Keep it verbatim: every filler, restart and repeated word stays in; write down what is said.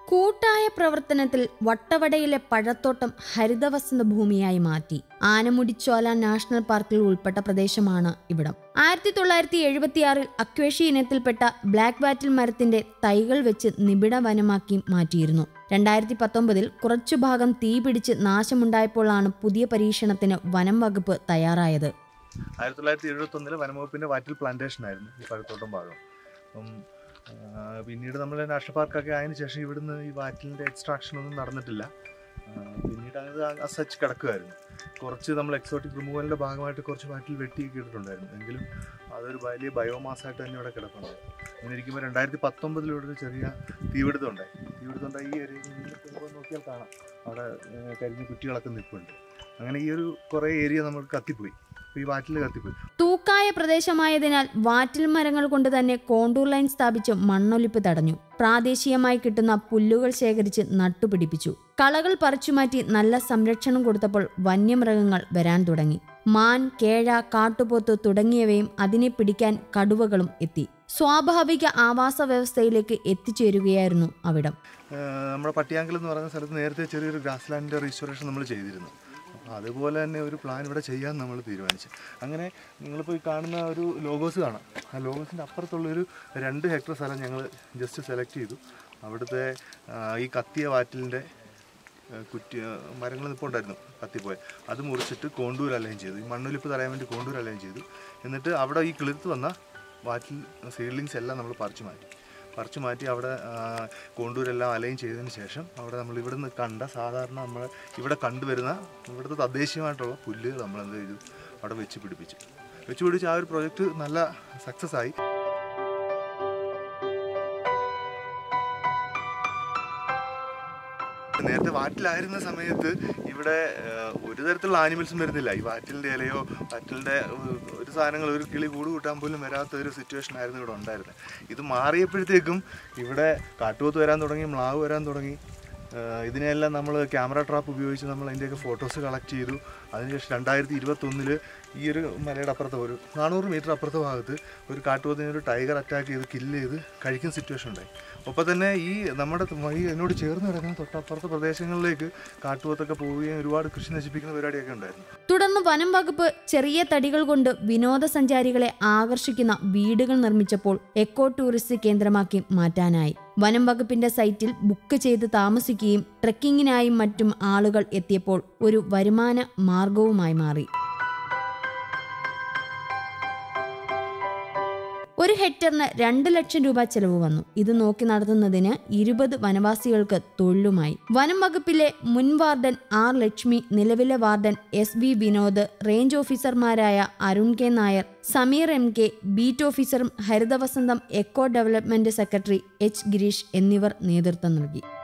കൂട്ടായ പ്രവർത്തനത്തിൽ വട്ടവടയിലെ പഴത്തോട്ടം ഹരിതവസന്ത ഭൂമിയായി മാറ്റി. ആനമുടിച്ചോല നാഷണൽ പാർക്കിൽ ഉൾപ്പെട്ട പ്രദേശമാണ് ഇവിടം. ആയിരത്തി തൊള്ളായിരത്തി എഴുപത്തിയാറിൽ അക്വേഷ്യ ഇനത്തിൽപ്പെട്ട ബ്ലാക്ക് വാറ്റിൽ മരത്തിന്റെ തൈകൾ വെച്ച് നിബിഡ വനമാക്കി മാറ്റിയിരുന്നു. രണ്ടായിരത്തി പത്തൊമ്പതിൽ കുറച്ചു ഭാഗം തീപിടിച്ച് നാശമുണ്ടായപ്പോഴാണ് പുതിയ പരീക്ഷണത്തിന് വനം വകുപ്പ് തയ്യാറായത്. ആയിരത്തി തൊള്ളായിരത്തി എഴുപത്തി ഒന്നില് വനംവകുപ്പിന്റെ വാറ്റിൽ പ്ലാന്റേഷൻ ആയിരുന്നു ഈ പഴത്തോട്ടം ഭാഗം. അപ്പം പിന്നീട് നമ്മൾ നാഷണൽ പാർക്കൊക്കെ ആയതിനു ശേഷം ഇവിടുന്ന് ഈ വാറ്റിലിൻ്റെ എക്സ്ട്രാക്ഷൻ ഒന്നും നടന്നിട്ടില്ല. പിന്നീട് അത് അസച്ച് കിടക്കുമായിരുന്നു. കുറച്ച് നമ്മൾ എക്സോട്ടിക് റിമൂവലിൻ്റെ ഭാഗമായിട്ട് കുറച്ച് വാറ്റിൽ വെട്ടിയൊക്കെ ഇട്ടിട്ടുണ്ടായിരുന്നു. എങ്കിലും അതൊരു വലിയ ബയോമാസായിട്ട് തന്നെ ഇവിടെ കിടപ്പുണ്ടായിരുന്നു. അങ്ങനെ ഇരിക്കുമ്പോൾ രണ്ടായിരത്തി പത്തൊമ്പതിലൂടെ ഒരു ചെറിയ തീപിടുത്തം ഉണ്ടായി. തീപിടുത്തം ഉണ്ടായി ഈ ഏരിയയിൽ നോക്കിയാൽ കാണാം, അവിടെ കരിഞ്ഞ കുറ്റികളൊക്കെ നിൽപ്പുണ്ട്. അങ്ങനെ ഈ ഒരു കുറേ ഏരിയ നമുക്ക് കത്തിപ്പോയി. ഈ വാറ്റിൽ കത്തിപ്പോയി. തൂക്കായ പ്രദേശമായതിനാൽ വാറ്റിൽ മരങ്ങൾ കൊണ്ട് തന്നെ കോണ്ടൂർ ലൈൻ സ്ഥാപിച്ച് മണ്ണൊലിപ്പ് തടഞ്ഞു. പ്രാദേശികമായി കിട്ടുന്ന പുല്ലുകൾ ശേഖരിച്ച് നട്ടുപിടിപ്പിച്ചു. കളകൾ പറിച്ചുമാറ്റി നല്ല സംരക്ഷണം കൊടുത്തപ്പോൾ വന്യമൃഗങ്ങൾ വരാൻ തുടങ്ങി. മാൻ, കേഴ, കാട്ടുപോത്ത് തുടങ്ങിയവയും അതിനെ പിടിക്കാൻ കടുവകളും എത്തി. സ്വാഭാവിക ആവാസ വ്യവസ്ഥയിലേക്ക് എത്തിച്ചേരുകയായിരുന്നു അവിടം. നമ്മുടെ പട്ടിയാങ്കൽ എന്ന് പറയുന്ന സ്ഥലത്ത് നേരത്തെ ചെറിയൊരു ഗ്രാസ് ലാൻഡിന്റെ റീസ്റ്റോറേഷൻ നമ്മൾ ചെയ്തിരുന്നു. അതുപോലെ തന്നെ ഒരു പ്ലാൻ ഇവിടെ ചെയ്യാൻ നമ്മൾ തീരുമാനിച്ചു. അങ്ങനെ നിങ്ങളിപ്പോൾ ഈ കാണുന്ന ഒരു ലോഗോസ് കാണാം. ആ ലോഗോസിൻ്റെ അപ്പുറത്തുള്ളൊരു രണ്ട് ഹെക്ടർ സ്ഥലം ഞങ്ങൾ ജസ്റ്റ് സെലക്ട് ചെയ്തു. അവിടുത്തെ ഈ കത്തിയ വാറ്റിലിൻ്റെ കുറ്റി മരങ്ങൾ ഇപ്പോൾ ഉണ്ടായിരുന്നു കത്തിപ്പോയി. അത് മുറിച്ചിട്ട് കോണ്ടൂർ അലൈൻ ചെയ്തു. ഈ മണ്ണൊലിപ്പ് തടയാൻ വേണ്ടി കോണ്ടൂർ അലൈൻ ചെയ്തു. എന്നിട്ട് അവിടെ ഈ കിളിർത്ത് വന്ന വാറ്റിൽ സീഡ്ലിങ്സ് എല്ലാം നമ്മൾ പറിച്ചു മാറ്റി പറിച്ചു മാറ്റി അവിടെ കോണ്ടൂരെല്ലാം അലൈൻ ചെയ്തതിന് ശേഷം അവിടെ നമ്മൾ ഇവിടെ നിന്ന് കണ്ട സാധാരണ നമ്മൾ ഇവിടെ കണ്ടുവരുന്ന ഇവിടുത്തെ തദ്ദേശീയമായിട്ടുള്ള പുല്ലുകൾ നമ്മൾ എന്ത് ചെയ്തു അവിടെ വെച്ച് പിടിപ്പിച്ചു വെച്ച് പിടിച്ച് ആ ഒരു പ്രോജക്റ്റ് നല്ല സക്സസ് ആയി. നേരത്തെ വാറ്റിലായിരുന്ന സമയത്ത് ഇവിടെ ഒരു തരത്തിലുള്ള ആനിമൽസും വരുന്നില്ല. ഈ വാറ്റിലിൻ്റെ ഇലയോ വാറ്റിലിൻ്റെ ഒരു സാധനങ്ങൾ ഒരു കിളി കൂട് കൂട്ടാൻ പോലും വരാത്ത ഒരു സിറ്റുവേഷൻ ആയിരുന്നു ഇവിടെ ഉണ്ടായിരുന്നത്. ഇത് മാറിയപ്പോഴത്തേക്കും ഇവിടെ കാട്ടുപോത്ത് വരാൻ തുടങ്ങി, മ്ലാവ് വരാൻ തുടങ്ങി. ഇതിനെല്ലാം നമ്മൾ ക്യാമറ ട്രാപ്പ് ഉപയോഗിച്ച് നമ്മൾ അതിൻ്റെയൊക്കെ ഫോട്ടോസ് കളക്ട് ചെയ്തു. അതിനുശേഷം രണ്ടായിരത്തി ഇരുപത്തൊന്നില് ഈ ഒരു മലയുടെ അപ്പുറത്തെ ഒരു നാനൂറ് മീറ്റർ അപ്പുറത്തെ ഭാഗത്ത് ഒരു കാട്ടുപോത്തിനെ ഒരു ടൈഗർ അറ്റാക്ക് ചെയ്ത് കില്ല് ചെയ്ത് കഴിക്കുന്ന സിറ്റുവേഷൻ ഉണ്ടായി. ഒപ്പം തന്നെ ഈ നമ്മുടെ ഈ എന്നോട് ചേർന്ന് കിടക്കുന്ന തൊട്ടപ്പുറത്തെ പ്രദേശങ്ങളിലേക്ക് കാട്ടുപോത്തൊക്കെ പോവുകയും ഒരുപാട് കൃഷി നശിപ്പിക്കുന്ന പരിപാടിയൊക്കെ ഉണ്ടായിരുന്നു. തുടർന്ന് വനം വകുപ്പ് ചെറിയ തടികൾ കൊണ്ട് വിനോദസഞ്ചാരികളെ ആകർഷിക്കുന്ന വീടുകൾ നിർമ്മിച്ചപ്പോൾ എക്കോ ടൂറിസ്റ്റ് കേന്ദ്രമാക്കി മാറ്റാനായി. വനം വകുപ്പിന്റെ സൈറ്റിൽ ബുക്ക് ചെയ്ത് താമസിക്കുകയും ട്രെക്കിങ്ങിനായും മറ്റും ആളുകൾ എത്തിയപ്പോൾ ഒരു വരുമാന മാർഗവുമായി മാറി. ഒരു ഹെക്ടറിന് രണ്ട് ലക്ഷം രൂപ ചെലവ് വന്നു. ഇത് നോക്കി നടത്തുന്നതിന് ഇരുപത് വനവാസികൾക്ക് തൊഴിലുമായി. വനം വകുപ്പിലെ മുൻ വാർഡൻ ആർ ലക്ഷ്മി, നിലവിലെ warden S V Vinod, range ഓഫീസർമാരായ Arun K Nair, Sameer M K, beat ഓഫീസറും Harithavasantham eco development secretary H Gireesh എന്നിവർ നേതൃത്വം നൽകി.